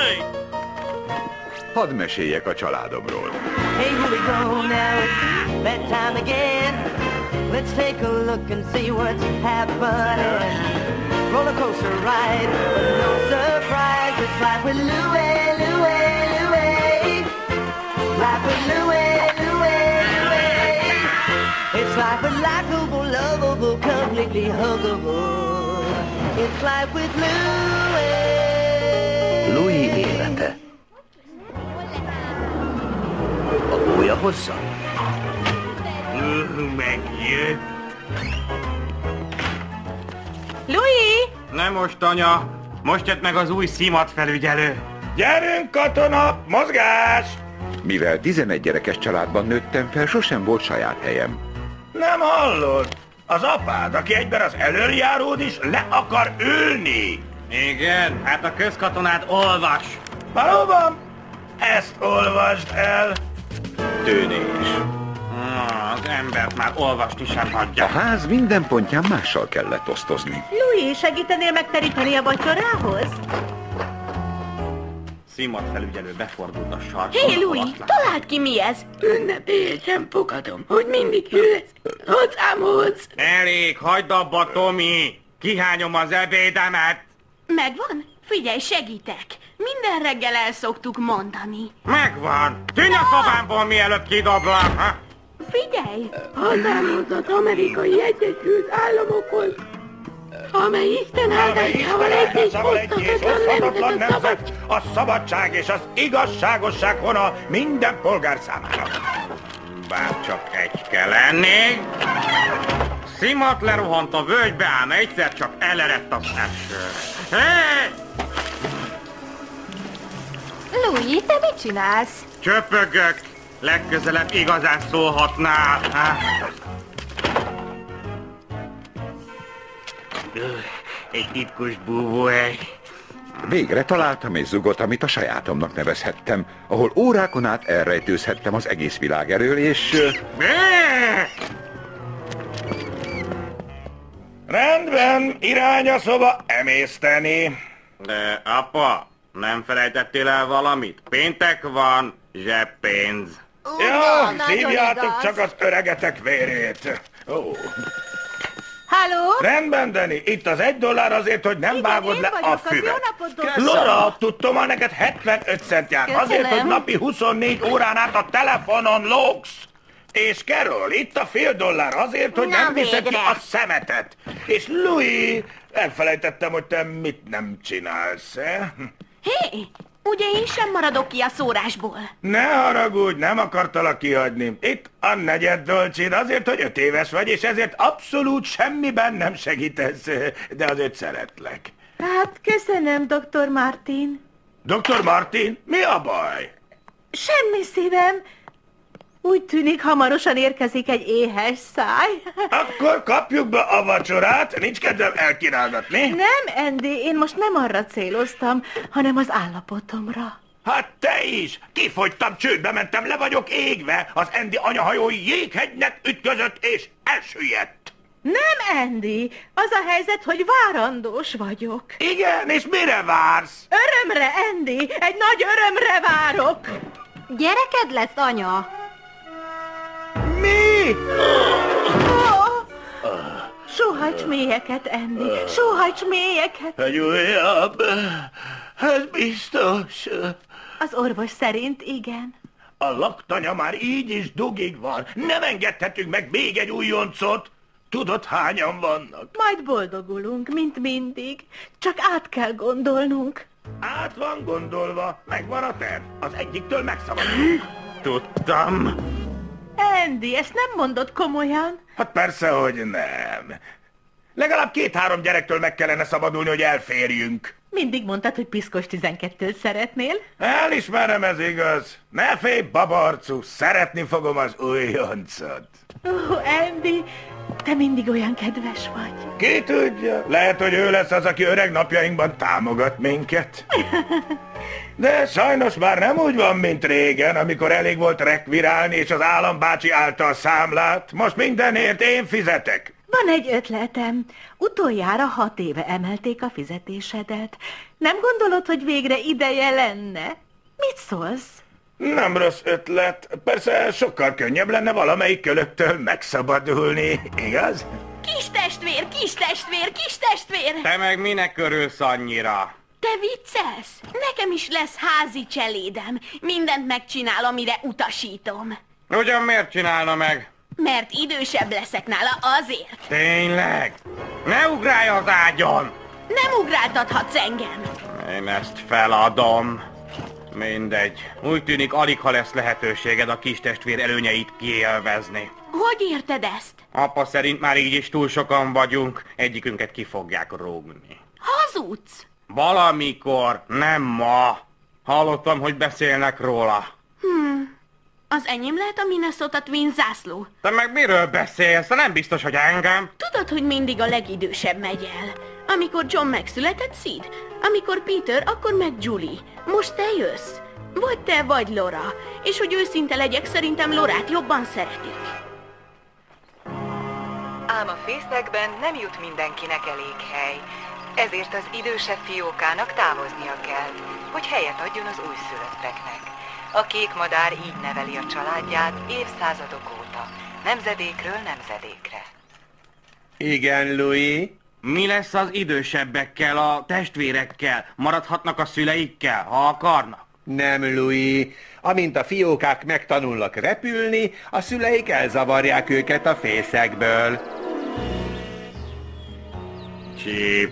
Hadd meséljek a családomról. Hey, here we go now, it's bedtime again. Let's take a look and see what's happening. Roller coaster ride, but no surprise. It's life with Louie, Louie, Louie. Life with Louie, Louie, Louie. It's life with likable, lovable, completely huggable. It's life with Louie. Louie élete. A gólya hossza? Megjött. Louis! Nem most, anya. Most jött meg az új szímadfelügyelő. Gyerünk, katona! Mozgás! Mivel 11 gyerekes családban nőttem fel, sosem volt saját helyem. Nem hallod? Az apád, aki egyben az elöljáród is, le akar ülni. Igen, hát a közkatonát olvas. Valóban? Ezt olvasd el. Tűnés. Az embert már olvasni sem A hagyja. ház minden pontján mással kellett osztozni. Louis, segítenél megteríteni a vacsorához? Szímadfelügyelő befordult a sarkon. Hé, Louis, találd ki mi ez? Ünnepélyesen fogadom, hogy mindig jössz hozzámhoz. Elég, hagyd abba, Tomi. Kihányom az ebédemet. Megvan? Figyelj, segítek. Minden reggel el szoktuk mondani. Megvan. Tűnj a szobámból, mielőtt kidoblak. Ha? Figyelj! Hozzámhoz az Amerikai Egyesült Államokhoz, amely Isten áldásával egy és oszthatatlan nemzet, a szabadság és az igazságosság hona minden polgár számára. Bár csak egy kell lenni. Szimat lerohant a völgybe, ám egyszer csak elerett az eső. Hé! Louis, te mit csinálsz? Csöpögök. Legközelebb igazán szólhatnál. Egy titkos búvóhely. Végre találtam egy zugot, amit a sajátomnak nevezhettem, ahol órákon át elrejtőzhettem az egész világ elől, és... Rendben, irány a szoba emészteni. De apa, nem felejtettél el valamit? Péntek van, zseppénz. Ja, szívjátok csak az öregetek vérét. Halló? Rendben, Dani, itt az $1 azért, hogy nem vágod le a füvet. Laura, tudtom, neked 75 cent jár. Azért, hogy napi 24 órán át a telefonon lógsz. És Carol, itt a $0,5 azért, hogy nem viszed ki a szemetet. És Louis, elfelejtettem, hogy te mit nem csinálsz, Hé, ugye én sem maradok ki a szórásból. Ne haragudj, nem akartalak kihagyni. Itt a negyed dolcsid azért, hogy 5 éves vagy, és ezért abszolút semmiben nem segítesz, de azért szeretlek. Hát, köszönöm, Dr. Martin. Dr. Martin, mi a baj? Semmi, szívem. Úgy tűnik, hamarosan érkezik egy éhes száj. Akkor kapjuk be a vacsorát, nincs kedvem elkínálgatni. Nem, Andy, én most nem arra céloztam, hanem az állapotomra. Hát te is! Kifogytam, csődbe mentem, le vagyok égve. Az Andy anyahajói jéghegynek ütközött és elsüllyedt. Nem, Andy, az a helyzet, hogy várandós vagyok. Igen, és mire vársz? Örömre, Andy, egy nagy örömre várok. Gyereked lesz, anya. Mi? Sóhajts mélyeket, Andy, sóhajts mélyeket. Egy újabb, ez biztos. Az orvos szerint igen. A laktanya már így is dugig van. Nem engedhetünk meg még egy újoncot. Tudod, hányan vannak? Majd boldogulunk, mint mindig. Csak át kell gondolnunk. Át van gondolva, megvan a terv. Az egyiktől megszabadulunk. Tudtam. Andy, ezt nem mondod komolyan? Hát persze, hogy nem. Legalább 2-3 gyerektől meg kellene szabadulni, hogy elférjünk. Mindig mondtad, hogy piszkos 12-t szeretnél. Elismerem, ez igaz. Ne félj, babarcú, szeretni fogom az újoncot. Andy, te mindig olyan kedves vagy. Ki tudja, lehet, hogy ő lesz az, aki öreg napjainkban támogat minket. De sajnos már nem úgy van, mint régen, amikor elég volt rekvirálni és az állambácsi által számlát. Most mindenért én fizetek. Van egy ötletem. Utoljára 6 éve emelték a fizetésedet. Nem gondolod, hogy végre ideje lenne? Mit szólsz? Nem rossz ötlet. Persze sokkal könnyebb lenne valamelyik kölöktől megszabadulni, igaz? Kis testvér, kis testvér, kis testvér! Te meg minek örülsz annyira? Te viccelsz? Nekem is lesz házi cselédem. Mindent megcsinál, amire utasítom. Ugyan miért csinálna meg? Mert idősebb leszek nála azért. Tényleg? Ne ugrálj az ágyon! Nem ugráltathatsz engem. Én ezt feladom. Mindegy. Úgy tűnik, aligha lesz lehetőséged a kis testvér előnyeit kiélvezni. Hogy érted ezt? Apa szerint már így is túl sokan vagyunk. Egyikünket ki fogják rúgni. Hazudsz? Valamikor, nem ma. Hallottam, hogy beszélnek róla. Az enyém lehet a Minnesota Twins zászló. Te meg miről beszélsz? Nem biztos, hogy engem. Tudod, hogy mindig a legidősebb megy el. Amikor John megszületett, Sid. Amikor Peter, akkor meg Julie. Most te jössz. Vagy te, vagy Laura. És hogy őszinte legyek, szerintem Laurát jobban szeretik. Ám a fészekben nem jut mindenkinek elég hely. Ezért az idősebb fiókának távoznia kell, hogy helyet adjon az újszülötteknek. A kék madár így neveli a családját évszázadok óta, nemzedékről nemzedékre. Igen, Louis? Mi lesz az idősebbekkel, a testvérekkel? Maradhatnak a szüleikkel, ha akarnak? Nem, Louis. Amint a fiókák megtanulnak repülni, a szüleik elzavarják őket a fészekből. Csíp.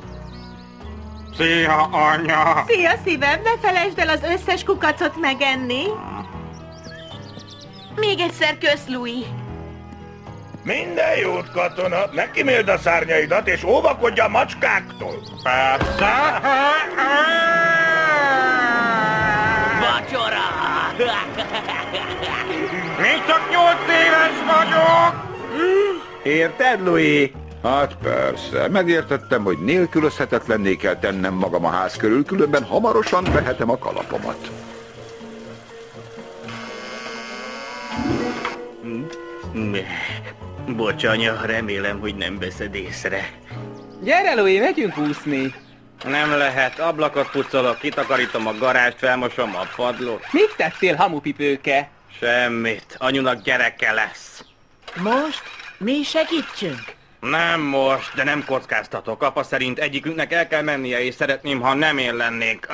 Szia, anya! Szia, szívem, ne felejtsd el az összes kukacot megenni. Még egyszer kösz, Louis. Minden jót, katona! Ne kiméld a szárnyaidat, és óvakodj a macskáktól! Persze! Vacsora! Még csak 8 éves vagyok! Érted, Louis? Hát persze, megértettem, hogy nélkülözhetetlenné kell tennem magam a ház körül, különben hamarosan vehetem a kalapomat. Bocs, anya, remélem, hogy nem veszed észre. Gyere, Louis, megyünk úszni. Nem lehet, ablakot pucolok, kitakarítom a garást, felmosom a padlót. Mit tettél, hamupipőke? Semmit, anyunak gyereke lesz. Most? Mi segítsünk? Nem most, de nem kockáztatok. Apa szerint egyikünknek el kell mennie, és szeretném, ha nem én lennék.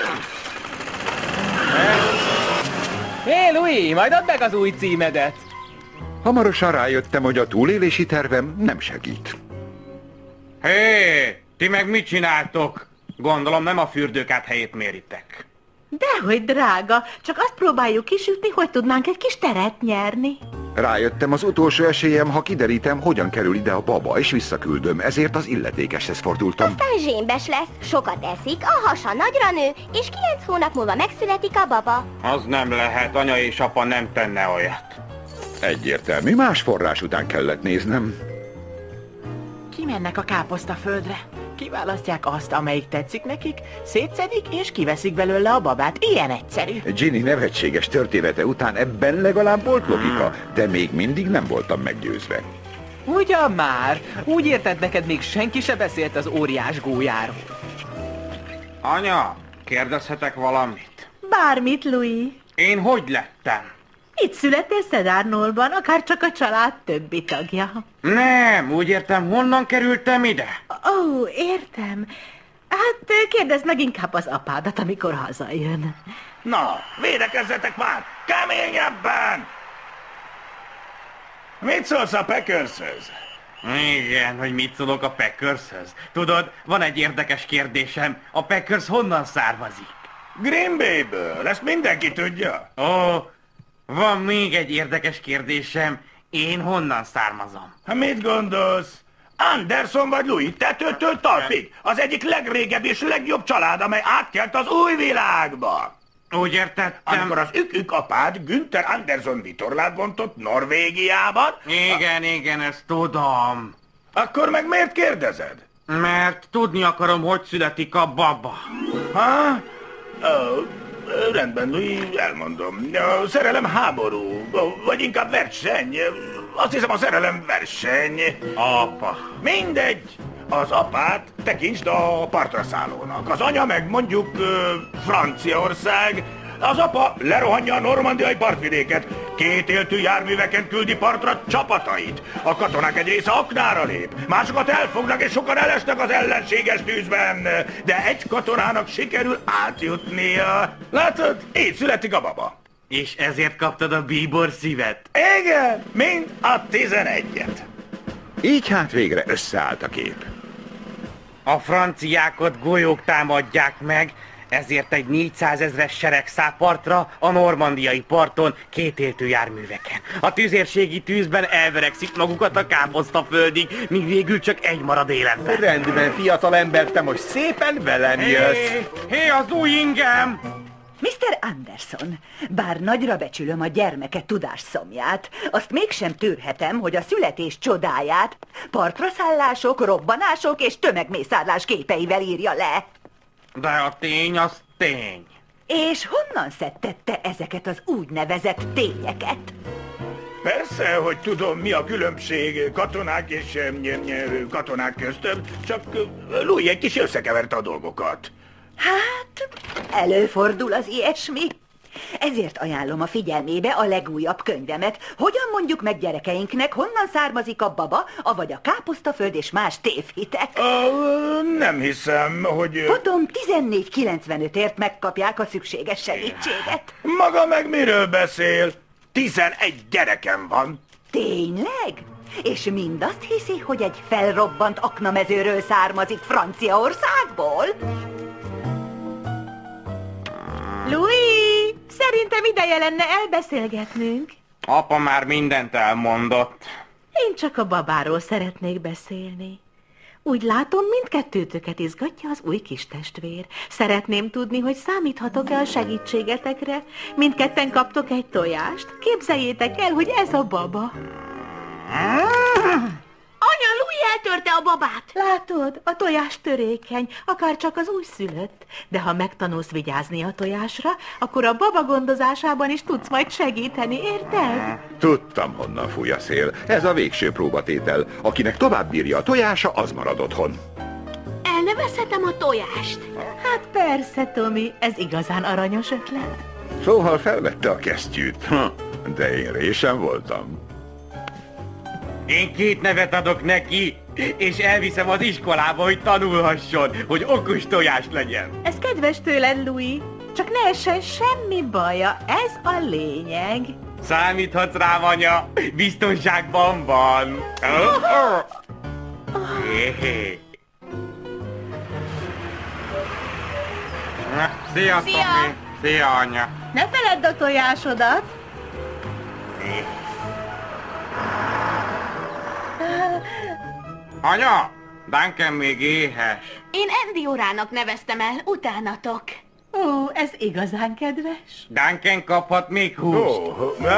Hé, Louis, majd add meg az új címedet. Hamarosan rájöttem, hogy a túlélési tervem nem segít. Hé, ti meg mit csináltok? Gondolom nem a fürdőkát helyét méritek. Dehogy, drága, csak azt próbáljuk kisütni, hogy tudnánk egy kis teret nyerni. Rájöttem, az utolsó esélyem, ha kiderítem, hogyan kerül ide a baba, és visszaküldöm, ezért az illetékeshez fordultam. Aztán zsémbes lesz, sokat eszik, a hasa nagyra nő, és 9 hónap múlva megszületik a baba. Az nem lehet, anya és apa nem tenne olyat. Egyértelmű, más forrás után kellett néznem. Kimennek a káposztaföldre. Kiválasztják azt, amelyik tetszik nekik, szétszedik és kiveszik belőle a babát. Ilyen egyszerű. Ginny nevetséges története után ebben legalább volt logika, de még mindig nem voltam meggyőzve. Ugyan már? Úgy érted, neked még senki se beszélt az óriás gólyáról. Anya, kérdezhetek valamit? Bármit, Louis. Én hogy lettem? Itt születtél Szedárnolban, akár csak a család többi tagja. Nem, úgy értem, honnan kerültem ide? Ó, értem. Hát kérdezd meg inkább az apádat, amikor hazajön. Na, védekezzetek már! Keményebben! Mit szólsz a Packershöz? Igen, hogy mit szólok a Packershöz. Tudod, van egy érdekes kérdésem. A Packers honnan származik? Green Bayből, ezt mindenki tudja. Ó, van még egy érdekes kérdésem. Én honnan származom? Hát mit gondolsz? Anderson vagy Louis, tetőtől talpig. Az egyik legrégebb és legjobb család, amely átkelt az új világba. Úgy értettem. Amikor az ük apád Günther Anderson vitorlát bontott Norvégiában... Igen, ezt tudom. Akkor meg miért kérdezed? Mert tudni akarom, hogy születik a baba. Ha? Ó, Rendben, Louis, elmondom. A szerelem háború, vagy inkább verseny. Azt hiszem, a szerelem verseny. Apa. Mindegy. Az apát tekintsd a partra szállónak. Az anya meg mondjuk Franciaország. Az apa lerohanja a normandiai partvidéket. Kétéltű járműveken küldi partra csapatait. A katonák egy része aknára lép. Másokat elfognak, és sokan elesnek az ellenséges tűzben. De egy katonának sikerül átjutnia. Látod? Így születik a baba. És ezért kaptad a bíbor szívet? Igen, mind a 11-et. Így hát végre összeállt a kép. A franciákat golyók támadják meg, ezért egy 400 000-es sereg száll partra a normandiai parton kétéltű járműveken. A tüzérségi tűzben elverekszik magukat a káposztaföldig, míg végül csak egy marad életben. Rendben, fiatalember, te most szépen velem jössz. Hé, az új ingem! Mr. Anderson, bár nagyra becsülöm a gyermeke tudásszomját, azt mégsem tűrhetem, hogy a születés csodáját partraszállások, robbanások és tömegmészárlás képeivel írja le. De a tény az tény. És honnan szedtette ezeket az úgynevezett tényeket? Persze, hogy tudom, mi a különbség katonák és katonák közt, csak Louis egy kis összekeverte a dolgokat. Hát, előfordul az ilyesmi. Ezért ajánlom a figyelmébe a legújabb könyvemet. Hogyan mondjuk meg gyerekeinknek, honnan származik a baba, avagy a káposztaföld és más tévhitek? Nem hiszem, hogy... Tudom, 14,95-ért megkapják a szükséges segítséget. Maga meg miről beszél? 11 gyerekem van. Tényleg? És mindazt hiszi, hogy egy felrobbant aknamezőről származik Franciaországból? Louis, szerintem ideje lenne elbeszélgetnünk. Apa már mindent elmondott. Én csak a babáról szeretnék beszélni. Úgy látom, mindkettőtöket izgatja az új kis testvér. Szeretném tudni, hogy számíthatok-e a segítségetekre. Mindketten kaptok egy tojást. Képzeljétek el, hogy ez a baba. Anya, Louis eltörte a babát. Látod, a tojás törékeny, akár csak az újszülött. De ha megtanulsz vigyázni a tojásra, akkor a baba gondozásában is tudsz majd segíteni, érted? Tudtam, honnan fúj a szél. Ez a végső próbatétel. Akinek tovább bírja a tojása, az marad otthon. Elnevezhetem a tojást? Hát persze, Tomi, ez igazán aranyos ötlet. Szóval felvette a kesztyűt. De én résem voltam. Én 2 nevet adok neki, és elviszem az iskolába, hogy tanulhasson, hogy okos tojás legyen. Ez kedves tőled, Louis. Csak ne essen semmi baja, ez a lényeg. Számíthatsz rám, anya, biztonságban van. Szia, Tomi! Szia, anya! Ne feledd a tojásodat! Anya! Duncan még éhes. Én Andy órának neveztem el, utánatok. Ó, ez igazán kedves. Duncan kaphat még húst.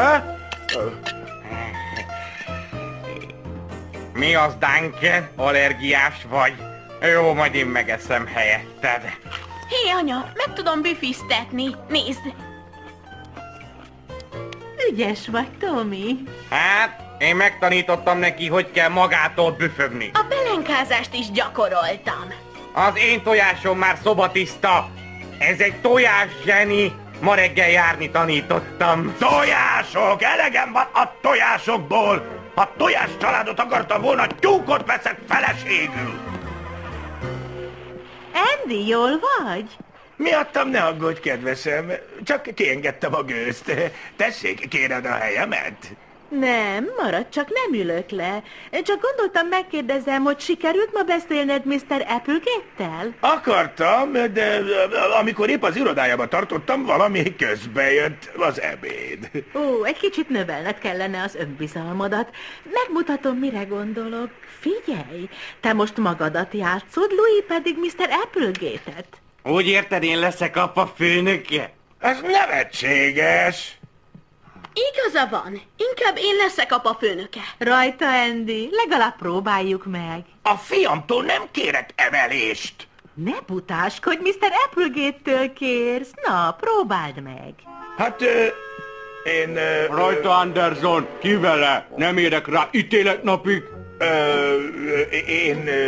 Mi az, Duncan? Allergiás vagy? Jó, majd én megeszem helyetted. Hé, anya, meg tudom büfiztetni. Nézd! Ügyes vagy, Tomi. Hát, én megtanítottam neki, hogy kell magától büfögni. A pelenkázást is gyakoroltam. Az én tojásom már szobatiszta. Ez egy tojás zseni. Ma reggel járni tanítottam. Tojások! Elegem van a tojásokból! Ha tojás családot akartam volna, tyúkot veszek feleségül! Andy, jól vagy? Miattam ne aggódj, kedvesem. Csak kiengedtem a gőzt. Tessék, kéred a helyemet? Nem, maradj, csak nem ülök le. Csak gondoltam, megkérdezem, hogy sikerült ma beszélned Mr. Applegate-tel? Akartam, de amikor épp az irodájába tartottam, valami közbe jött az ebéd. Ó, egy kicsit növelned kellene az önbizalmadat. Megmutatom, mire gondolok. Figyelj, te most magadat játszod, Louis pedig Mr. Applegate-et. Úgy érted, én leszek apa főnöke? Ez nevetséges! Igaza van. Inkább én leszek apa főnöke. Rajta, Andy. Legalább próbáljuk meg. A fiamtól nem kérek emelést. Ne butáskodj, Mr. Applegate-től kérsz. Na, próbáld meg. Hát, én... Rajta, Anderson, ki vele? Nem érek rá ítéletnapig. Én...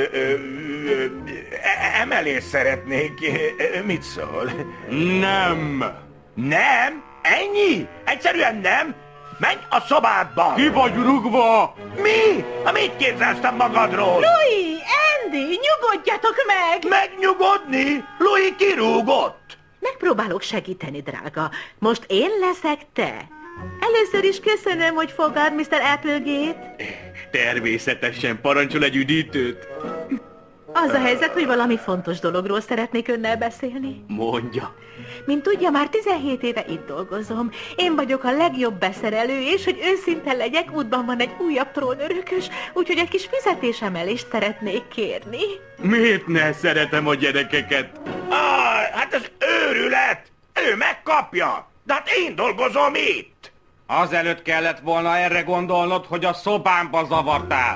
emelést szeretnék. Mit szól? Nem. Nem? Ennyi? Egyszerűen nem? Menj a szobádba! Ki vagy rugva? Mi? Mit képzeltem magadról? Louis, Andy, nyugodjatok meg! Megnyugodni? Louis kirúgott! Megpróbálok segíteni, drága. Most én leszek te. Először is köszönöm, hogy fogad, Mr. Applegate. Természetesen, parancsol egy üdítőt. Az a helyzet, hogy valami fontos dologról szeretnék önnel beszélni. Mondja. Mint tudja, már 17 éve itt dolgozom. Én vagyok a legjobb beszerelő, és hogy őszinte legyek, útban van egy újabb trónörökös, úgyhogy egy kis fizetésemelést szeretnék kérni. Miért ne szeretem a gyerekeket? Hát ez őrület! Ő megkapja! De hát én dolgozom itt! Azelőtt kellett volna erre gondolnod, hogy a szobámba zavartál.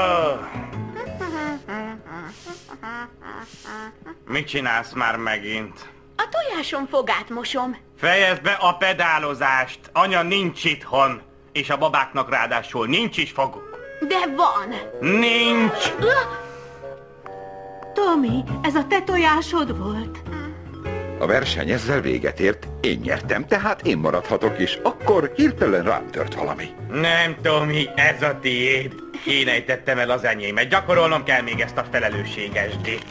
Mit csinálsz már megint? A tojásom fogát mosom. Fejezd be a pedálozást! Anya nincs itthon, és a babáknak ráadásul nincs is foguk. De van. Nincs! Tommy, ez a te tojásod volt? A verseny ezzel véget ért, én nyertem, tehát én maradhatok is. Akkor hirtelen rám tört valami. Nem, Tommy, ez a tiéd. Én ejtettem el az enyémet. Gyakorolnom kell még ezt a felelősségesdét.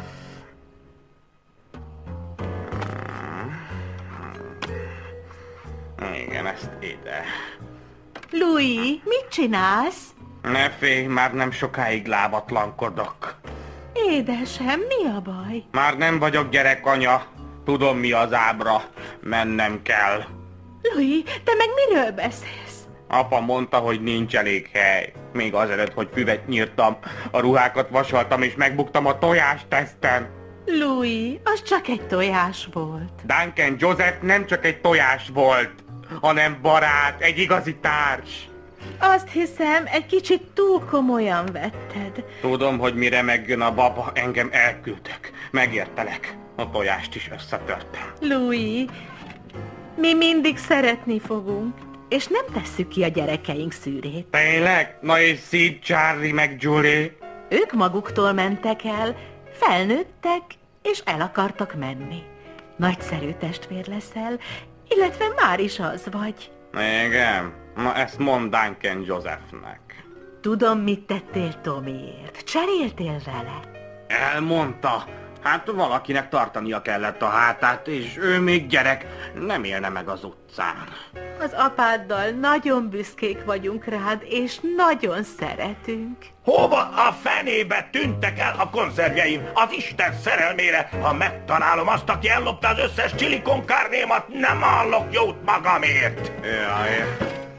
Igen, ezt ide. Louis, mit csinálsz? Ne félj, már nem sokáig lábatlankodok. Édesem, mi a baj? Már nem vagyok gyerek, anya. Tudom, mi az ábra. Mennem kell. Louis, te meg miről beszélsz? Apa mondta, hogy nincs elég hely. Még azelőtt, hogy füvet nyírtam, a ruhákat vasaltam és megbuktam a tojásteszten. Louis, az csak egy tojás volt. Duncan Joseph nem csak egy tojás volt, hanem barát, egy igazi társ. Azt hiszem, egy kicsit túl komolyan vetted. Tudom, hogy mire megjön a baba, engem elküldtek. Megértelek. A tojást is összetörtem. Louis, mi mindig szeretni fogunk, és nem tesszük ki a gyerekeink szűrét. Tényleg? Na és Sid, Charlie meg Julie? Ők maguktól mentek el, felnőttek, és el akartak menni. Nagyszerű testvér leszel, illetve már is az vagy. Igen? Na ezt mondd Duncan Josephnek. Tudom, mit tettél Tommyért. Cseréltél vele. Elmondta. Hát valakinek tartania kellett a hátát, és ő még gyerek, nem élne meg az utcán. Az apáddal nagyon büszkék vagyunk rád, és nagyon szeretünk. Hova a fenébe tűntek el a konzervjeim? Az Isten szerelmére, ha megtalálom azt, aki ellopta az összes chili con carnémat, nem állok jót magamért. Jaj.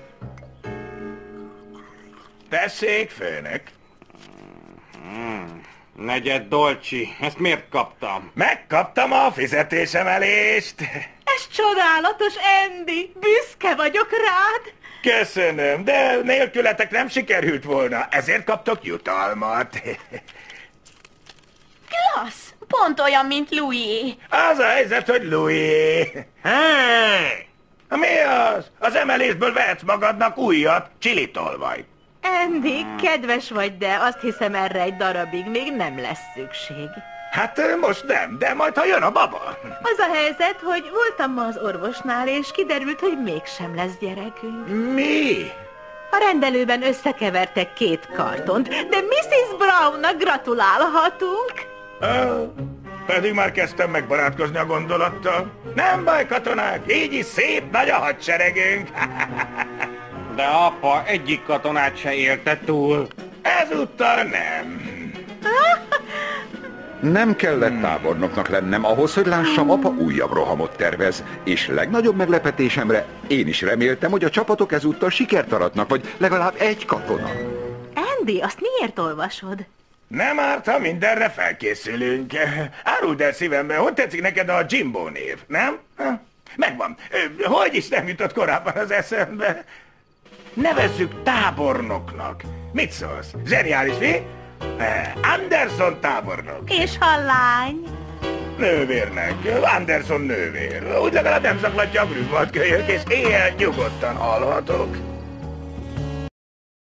Tessék, főnök. Negyed dolcsi, ezt miért kaptam? Megkaptam a fizetésemelést. Ez csodálatos, Andy! Büszke vagyok rád! Köszönöm, de nélkületek nem sikerült volna, ezért kaptok jutalmat. Klassz! Pont olyan, mint Louis. Az a helyzet, hogy Louis. Hey! Mi az? Az emelésből vehetsz magadnak újat, csili-tolvaj. Andy, kedves vagy, de azt hiszem erre egy darabig még nem lesz szükség. Hát most nem, de majd ha jön a baba. Az a helyzet, hogy voltam ma az orvosnál, és kiderült, hogy mégsem lesz gyerekünk. Mi? A rendelőben összekevertek 2 kartont, de Mrs. Brownnak gratulálhatunk. Pedig már kezdtem megbarátkozni a gondolattal. Nem baj, katonák, így is szép nagy a hadseregünk. De apa, egyik katonát se élte túl. Ezúttal nem. Nem kellett tábornoknak lennem ahhoz, hogy lássam, apa újabb rohamot tervez, és legnagyobb meglepetésemre én is reméltem, hogy a csapatok ezúttal sikert aratnak, vagy legalább egy katona. Andy, azt miért olvasod? Nem árt, ha mindenre felkészülünk. Áruld el szívemben, hogy tetszik neked a Jimbo név, nem? Megvan. Hogy is nem jutott korábban az eszembe? Nevezzük tábornoknak. Mit szólsz? Zseniális, mi? Anderson tábornok. És ha lány? Nővérnek. Anderson nővér. Úgy legalább nem zaklatja a Grünwald kölyök, és éjjel nyugodtan alhatok.